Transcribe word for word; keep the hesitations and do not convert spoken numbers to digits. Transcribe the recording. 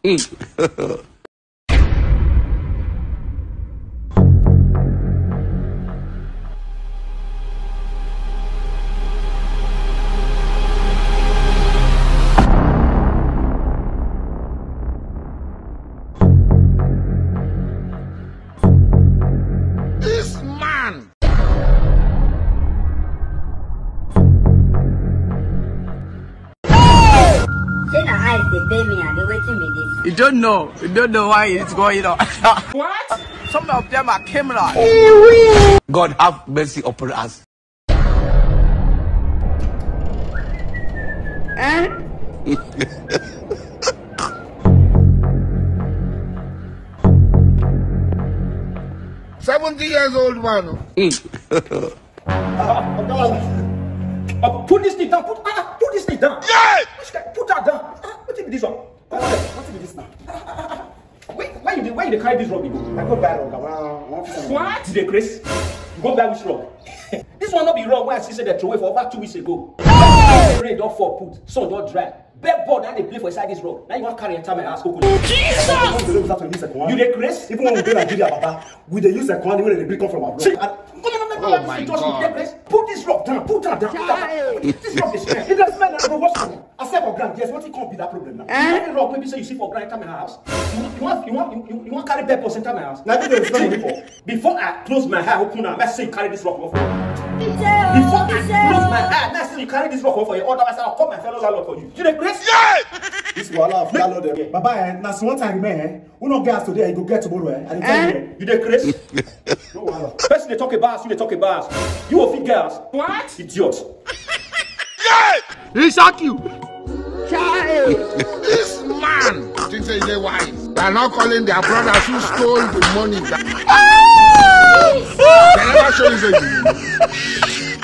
This man. You don't know. You don't know why it's going on. What? Some of them are criminals. God have mercy upon us. Eh? Seventy years old man. Uh, put this thing down. Put, uh, put this thing down. Yeah. Put that down. Uh, what is this one? Uh, what is this now? Uh, wait, why you why you carry this rock? I go buy rock. What? Did they Chris? You go buy which rock? This one not be rock. Where I see say they throw away for over two weeks ago. Hey! Rain don't fall, put sun don't dry. Bed board and they play for inside this rock. Now you want to carry enter my ass. Jesus! You dey Chris? Even when we go Nigeria, Papa, we dey use the command when they bring come from abroad. Oh my God. Put this rock down, put that down, put that down. This rock is smell. It doesn't smell like a wash. I said for ground, yes, what it can't be that problem now. Eh? Any rock maybe say you see for ground, come in my house. You, you want you want you, you, you want carry pepper enter my house. Now they spend money for. Before I close my eye, open now, let's say you carry this rock off. Before I close my eye, let's say you carry this rock off for you. Otherwise I'll call my fellows out for you. You the grace? Yeah! This is Allah of Landlord there. Baba, eh, now so one time man, we no gas today, you go get tomorrow, eh? And tell you, you the grace? No Allah. First they talk about us, you they talk about us. You will figure us. What? Idiot. Yeah! He shock you. This man thinks they're wise. They are not calling their brothers who stole the money. That... They never show you.